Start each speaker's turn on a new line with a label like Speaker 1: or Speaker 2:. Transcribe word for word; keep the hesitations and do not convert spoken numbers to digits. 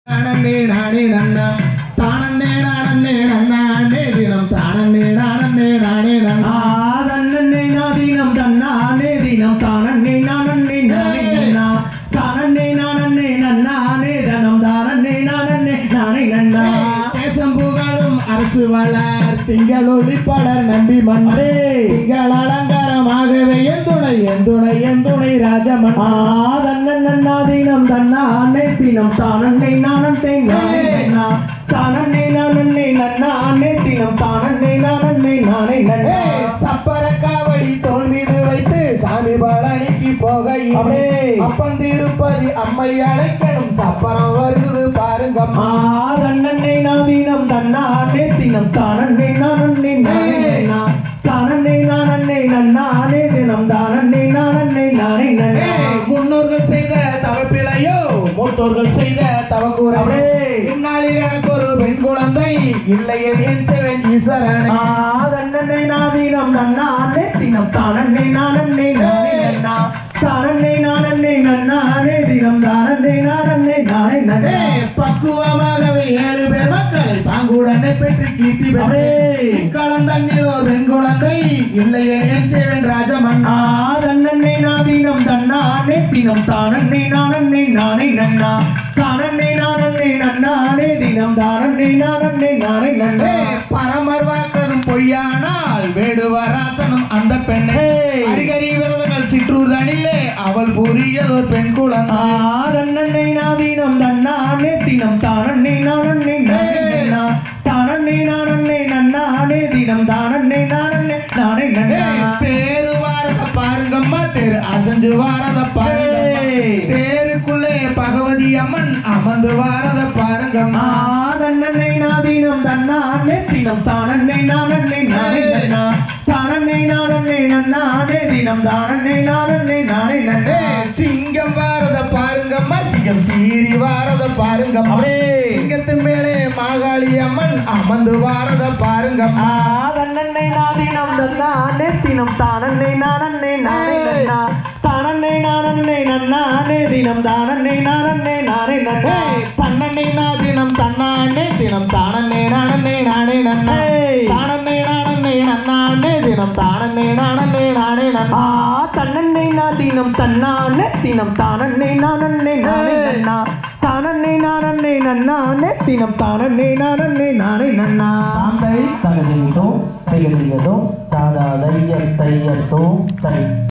Speaker 1: நானே நானே நன்னா தானே நானே நன்னா நே தினம் தானே நானே நானே நன்னா
Speaker 2: தானே நாதினம் தன்னானே தினம் தானே நானே நானே நன்னா தானே நானே நன்னானே தனம் தானே நானே நானே நன்னா
Speaker 1: தேசம் புகழும் அரசு வளர் திங்கள் ஒளி பலர் நம்பி மன்னே திங்கள் அலங்காரமாகவே எந்துணை எந்துணை எந்துணை ராஜமன்
Speaker 2: தன்ன நன்னாதீனம் தன்னானே தினம் தானே நானே நானே நன்னா தானே நானே நன்னானே தினம் தானே நானே நானே நன்னா
Speaker 1: சப்பர காவடி தோல் மீது வைத்து சாமி பழனிக்கு போகையிலே அப்பன் திருப்பதி அம்மை அழைக்கணும் சப்பரம் வருது பாருங்கம்மா
Speaker 2: தன்னே நாதீனம் தன்னானே தினம் தானே நானே நானே நன்னா தானே நானே நன்னானே தினம் தானே நானே நானே நன்னா
Speaker 1: முன்னோர்கள் செய்த தவப்பிழையோ மூத்தோர்கள் செய்த தவக்கூறவே இந்நாளில் எனக்கு ஒரு பெண் குழந்தை இல்லையே என் செவன் ஈஸ்வரன்
Speaker 2: தன்னே நாதீனம் தன்னானே தினம் தானே நானே நானே நன்னா தானே நானே நன்னானே தினம் தானே நானே நானே நன்னா
Speaker 1: பக்குவமாகவே ஏழு பேர் மக்களை பாங்குடனை பெற்று கீர்த்தி கலந்தண்ணில் ஒரு பெண் குழந்தை இல்லையே என் சேவன் ராஜமன்
Speaker 2: தன்னே நாதீனம் தன்னானே தினம் தானே நானே நானே நன்னா தானே நானே நன்னானே தினம் தானே நானே நானே நன்னா
Speaker 1: பரமர் வாக்கதும் பொய்யானால் வேடுவராசனும் அந்த பெண்ணை அரிகரி விரதங்கள் சிற்றூர்தனிலே அவள் புரியதோர் பெண் குழந்தை
Speaker 2: தன்னே நாதீனம் தன்னானே தினம் தானே நானே நானே நன்னா தானே நானே நன்னானே தினம் தானே நானே நானே நன்னா
Speaker 1: தேரு வாரத பாருங்கம்மா தேரு அசஞ்சு வாரத பாருங்க தேருக்குள்ளே பகவதி அம்மன் அமர்ந்து வாரத பாருங்கம்மா
Speaker 2: தன்னே நாதீனம் தன்னானே தினம் தானே நானே நானே நன்னா தானே நானே நன்னானே தினம் தானே நானே நானே நன்னா
Speaker 1: சிங்கம் வாரத பாருங்கம்மா சிங்கம் சீரி வாரத பாருங்கம்மா சிங்கத்தின் மேலே மாகாளி அம்மன் அமர்ந்து வாரத பாருங்கம்மா
Speaker 2: தன்னே நாதீனம் தன்னானே தினம் தானே நானே நானே நன்னா தானே நானே நன்னானே தினம் தானே நானே நானே நன்னா
Speaker 1: தன்னே நாதினம் தன்னானே தினம் தானே நானே நானே நன்னா தானே நானே நன்னானே தினம் தானே நானே நானே நன்னா
Speaker 2: தன்னே நாதீனம் தன்னானே தினம் தானே நானே நானே நன்னா தானே நானே நன்னானே தினம் தானே நானே நானே நன்னா
Speaker 1: தந்தை
Speaker 2: தகதியதோ செயலியதோ தாதா தையல் தையத்தோ தை